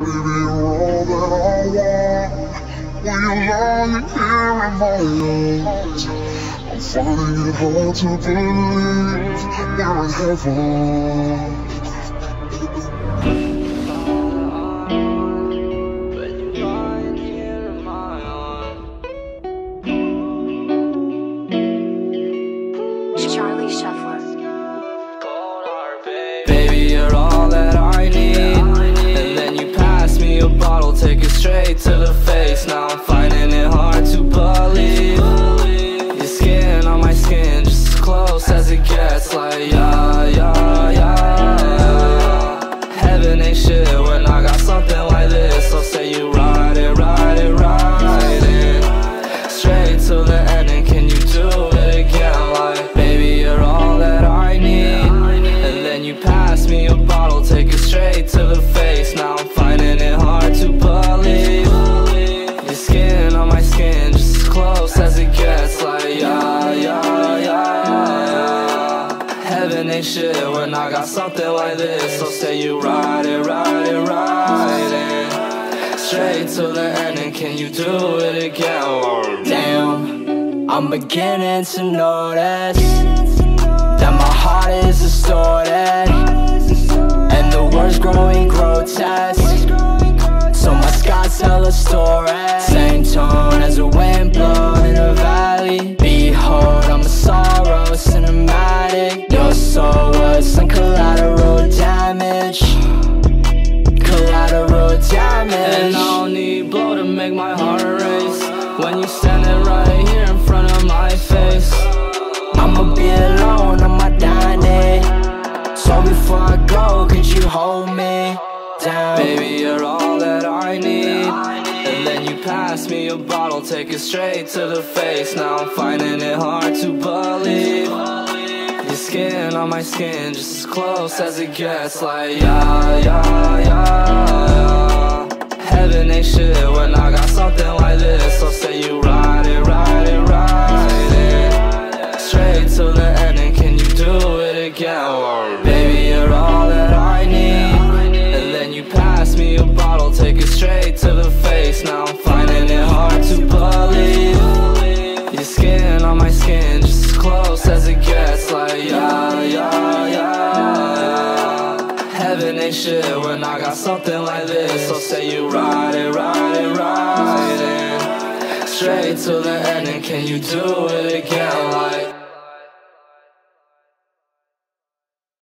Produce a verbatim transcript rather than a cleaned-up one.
Baby, you're all that I want. When you're lying here in my arms, I'm finding it hard to believe we're in heaven. Baby, you're all that I need. And then you pass me a bottle, take it straight to the face. Now I'm finding it hard to believe your skin on my skin, just as close as it gets. Like, yeah, yeah, yeah. Heaven ain't shit when I got something like this. So say you ride it, ride it, ride it straight to the end, and can you do it again? Like, baby, you're all that I need. You pass me a bottle, take it straight to the face. Now I'm finding it hard to believe your skin on my skin, just as close as it gets. Like, yeah, yeah, yeah. Heaven ain't shit when I got something like this. So say you ride it, ride it, ride it straight to the end, and can you do it again? Damn, I'm beginning to notice that my heart is distorted, and the words growing grotesque. So my skies tell a story, same tone as a wind blown in a valley. Behold, I'm a sorrow cinematic. Your soul was some collateral damage, collateral damage. And I don't need blow to make my heart race when you standing right here in front of my face. I'ma be alone on my dying day, so before I go, could you hold me down? Baby, you're all that I need. And then you pass me a bottle, take it straight to the face. Now I'm finding it hard to believe your skin on my skin, just as close as it gets. Like, yeah, yeah, yeah. Heaven ain't shit when I got something like this. So say you ride it, ride it, ride it straight to the end, and can you do it again? Baby, you're all that I need. And then you pass me a bottle, take it straight to the face. Now I'm finding it hard to believe your skin on my skin, just as close as it gets. Like, yeah, yeah, yeah. Heaven ain't shit when I got something like this. So say you ride it, ride it, ride it straight to the end, and can you do it again? Like,